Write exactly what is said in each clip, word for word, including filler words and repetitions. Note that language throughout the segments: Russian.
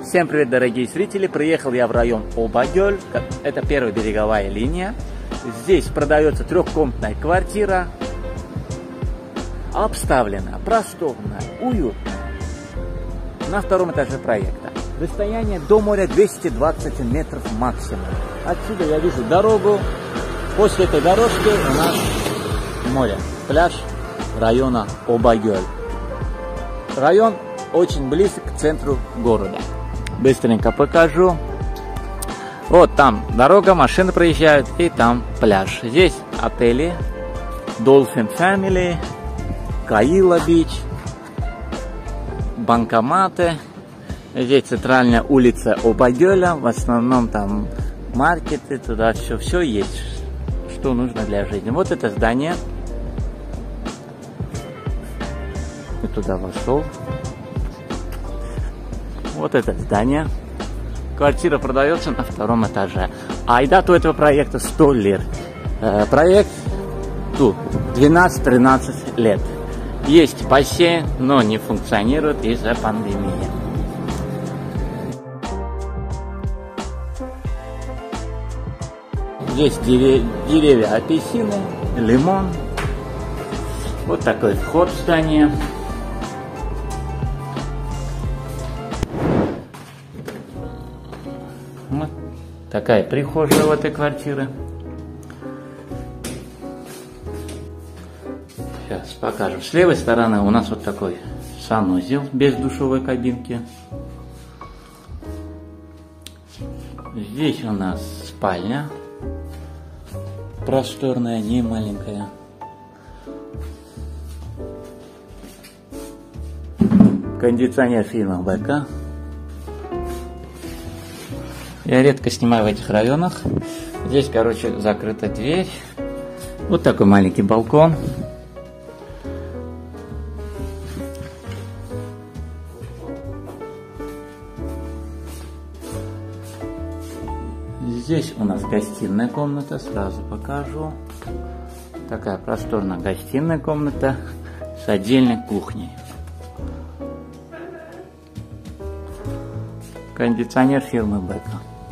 Всем привет, дорогие зрители! Приехал я в район Оба-Гёль. Это первая береговая линия. Здесь продается трехкомнатная квартира. Обставлена, просторная, уютная. На втором этаже проекта. Расстояние до моря двести двадцать метров максимум. Отсюда я вижу дорогу. После этой дорожки у нас море. Пляж района Оба-Гёль. Район очень близок к центру города. Быстренько покажу. Вот там дорога, машины проезжают, и там пляж. Здесь отели Dolphin Family, Каила Бич, банкоматы. Здесь центральная улица Оба-Гёля. В основном там маркеты, туда все, все есть, что нужно для жизни. Вот это здание. Я туда вошел. Вот это здание. Квартира продается на втором этаже. Айдат у этого проекта сто лир. Э, проект тут двенадцать-тринадцать лет. Есть бассейн, но не функционирует из-за пандемии. Здесь дерев... деревья апельсины, лимон. Вот такой вход в здание. Вот такая прихожая в этой квартире. Сейчас покажем. С левой стороны у нас вот такой санузел без душевой кабинки. Здесь у нас спальня. Просторная, не маленькая. Кондиционер фирмы БК. Я редко снимаю в этих районах. Здесь, короче, закрыта дверь. Вот такой маленький балкон. Здесь у нас гостиная комната, сразу покажу. Такая просторная гостиная комната с отдельной кухней. Кондиционер фирмы БК.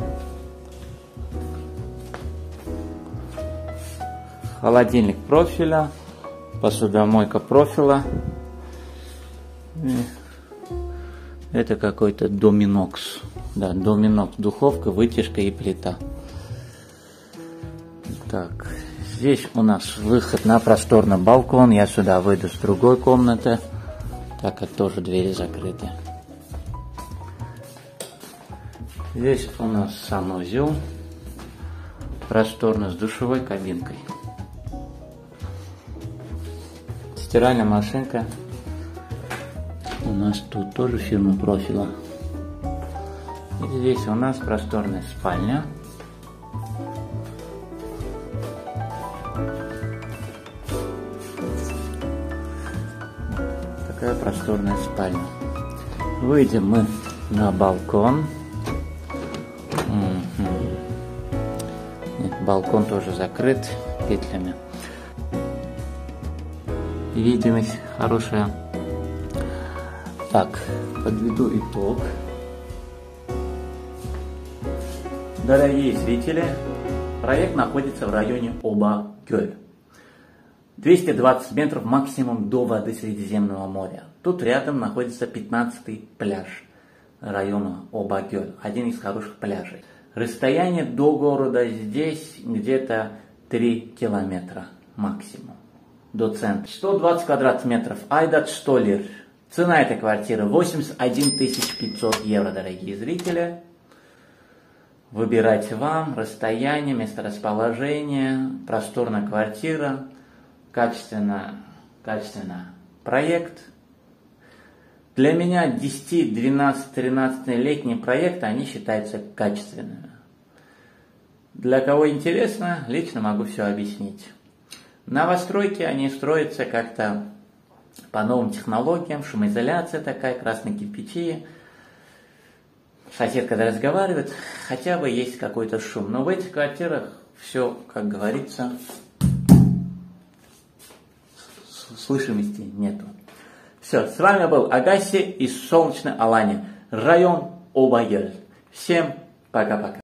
Холодильник профиля, посудомойка профиля. Это какой-то Доминокс. Да, Доминокс, духовка, вытяжка и плита. Так, здесь у нас выход на просторный балкон. Я сюда выйду с другой комнаты, так как тоже двери закрыты. Здесь у нас санузел, просторно с душевой кабинкой. Стиральная машинка у нас тут тоже фирмы профиля. И здесь у нас просторная спальня. Такая просторная спальня. Выйдем мы на балкон. Нет, балкон тоже закрыт петлями. Видимость хорошая. Так, подведу итог. Дорогие зрители, проект находится в районе Оба-Гёль. двести двадцать метров максимум до воды Средиземного моря. Тут рядом находится пятнадцатый пляж района Оба-Гёль, один из хороших пляжей. Расстояние до города здесь где-то три километра максимум до центра. сто двадцать квадратных метров, айдат сто лир. Цена этой квартиры восемьдесят один тысяч пятьсот евро, дорогие зрители. Выбирайте вам расстояние, месторасположение, просторная квартира, качественно, качественно проект. Для меня десять, двенадцать, тринадцатилетние проекты, они считаются качественными. Для кого интересно, лично могу все объяснить. Новостройки, они строятся как-то по новым технологиям, шумоизоляция такая, красные кирпичи. Сосед, когда разговаривает, хотя бы есть какой-то шум. Но в этих квартирах все, как говорится, слышимости нету. Все, с вами был Агаси из солнечной Алании, район Обайель. Всем пока-пока.